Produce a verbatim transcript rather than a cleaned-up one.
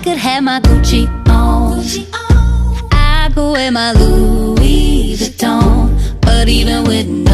could have my Gucci on, I could wear my Louis Vuitton, but even with